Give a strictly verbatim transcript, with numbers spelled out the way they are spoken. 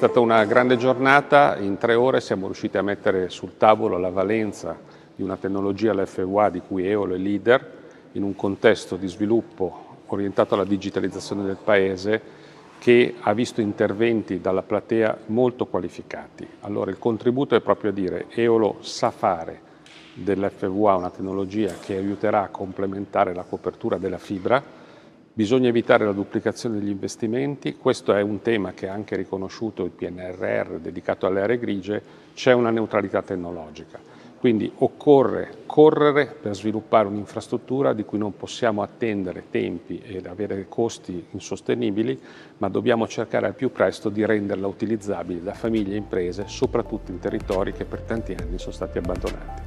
stata una grande giornata, in tre ore siamo riusciti a mettere sul tavolo la valenza di una tecnologia, l'F V A, di cui Eolo è leader, in un contesto di sviluppo orientato alla digitalizzazione del Paese che ha visto interventi dalla platea molto qualificati. Allora il contributo è proprio a dire Eolo sa fare dell'F V A una tecnologia che aiuterà a complementare la copertura della fibra. Bisogna evitare la duplicazione degli investimenti, questo è un tema che ha anche riconosciuto il P N R R dedicato alle aree grigie, c'è una neutralità tecnologica. Quindi occorre correre per sviluppare un'infrastruttura di cui non possiamo attendere tempi ed avere costi insostenibili, ma dobbiamo cercare al più presto di renderla utilizzabile da famiglie e imprese, soprattutto in territori che per tanti anni sono stati abbandonati.